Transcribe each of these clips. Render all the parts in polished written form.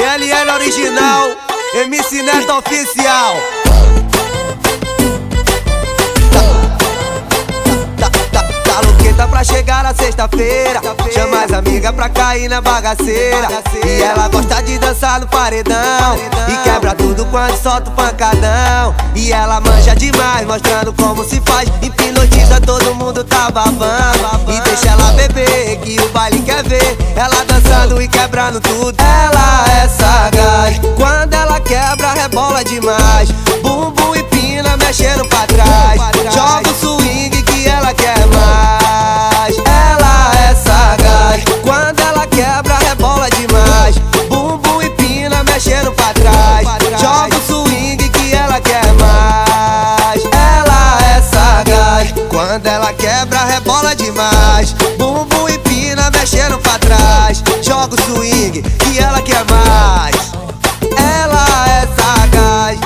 DLL original, MC Neto oficial. Tá louqueta pra chegar na sexta-feira, chama as amigas pra cair na bagaceira. E ela gosta de dançar no paredão e quebra tudo quando solta o pancadão. E ela manja demais, mostrando como se faz, hipnotiza todo mundo, tá babando. E deixa ela beber, que o baile quer ver ela dançando e quebrando tudo. Ela é sagaz, quando ela quebra rebola demais. Bumbum e pina mexendo pra trás, joga o swing que ela quer mais. Ela é sagaz, quando ela quebra rebola demais. Bumbum e pina mexendo pra trás, joga o swing que ela quer mais. Ela é sagaz, quando ela quebra rebola demais. Bumbum e pina mexendo pra trás, joga o swing que ela quer mais. Ela é sagaz.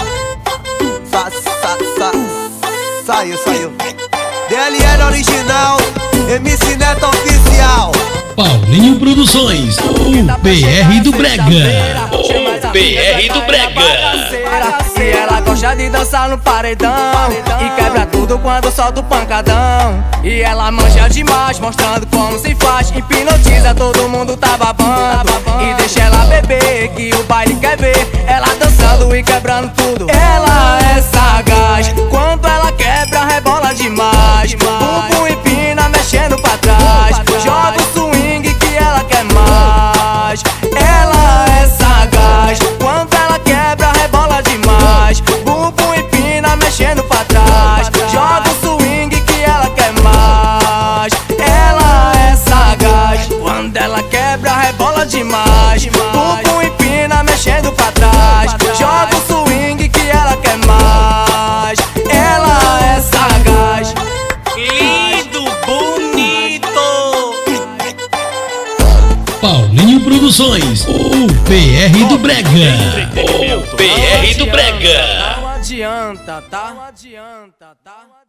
Saiu. DLL original, MC Neto oficial. Paulinho Produções, o PR do Brega. O PR do Brega. E ela gosta de dançar no paredão e quebra tudo quando solta o pancadão. E ela manja demais, mostrando como se faz, hipnotiza todo mundo, tá babando. E deixa ela beber, que o baile quer ver ela dançando e quebrando tudo. Ela é sagaz, quando ela quebra rebola demais. Bumbum e pina mexendo pra trás, joga o swing que ela quer mais. Ela é sagaz, quando ela quebra rebola demais. Bumbum e pina mexendo pra trás, joga o swing que ela quer mais. Ela é sagaz, quando ela quebra rebola demais. Bumbum e pina mexendo pra trás, joga o swing que ela quer mais. Ela é sagaz. Lindo, bonito. Paulinho Produções, o PR do Brega. O PR do Brega. Não adianta, tá? Não adianta, tá?